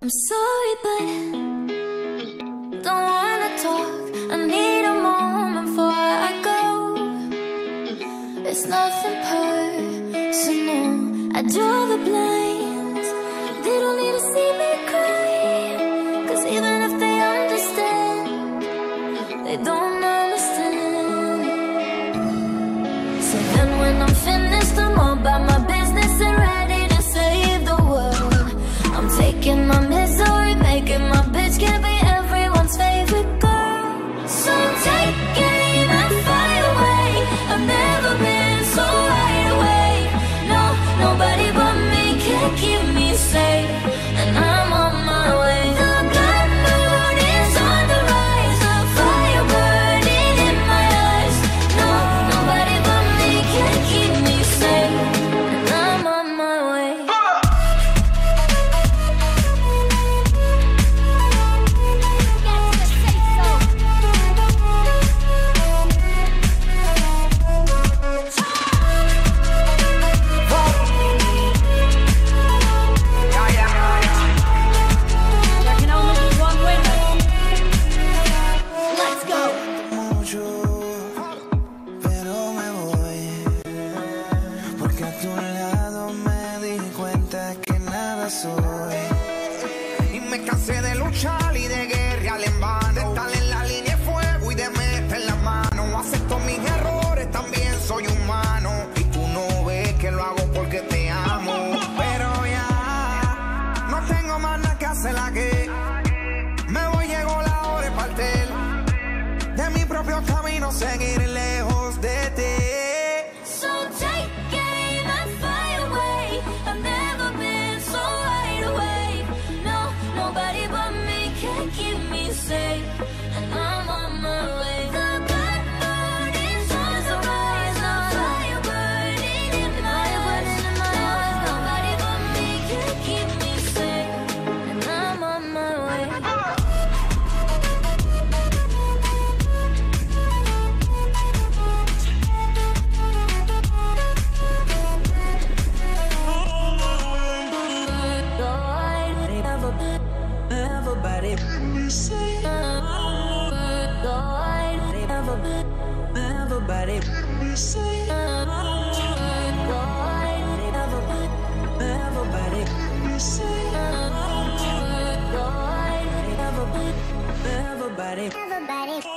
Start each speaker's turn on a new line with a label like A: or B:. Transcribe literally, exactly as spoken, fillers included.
A: I'm sorry, but don't wanna talk. I need a moment before I go. It's nothing personal. I draw the blinds. They don't need to see me cry, 'cause even if they understand, they don't understand. So then when I'm finished, I'm all about my business and ready to save the world. I'm taking my misery, making my bitch can't be everyone's favorite girl. So I'm taking that fire away. I've never been so wide awake. No, nobody but me can keep me safe, and I'm on my way. The blood moon is on the rise, a fire burning in my eyes. No, nobody but me can keep me safe, and I'm on my way.
B: Y me cansé de luchar y de guerrear en vano, de estar en la línea de fuego y de meter la mano. Acepto mis errores, también soy humano, y tú no ves que lo hago porque te amo. Pero ya no tengo más nada que hacer, la que me voy, llegó la hora de partir de mi propio camino, seguir lejos de ti.
A: So take that fire away. I've never been so wide awake. No, nobody but me can keep me safe, and I'm on my way. The black moon is on the rise, a fire burning in my eyes. Nobody but me can keep me safe, and I'm on my way.
C: Everybody, everybody, everybody, everybody.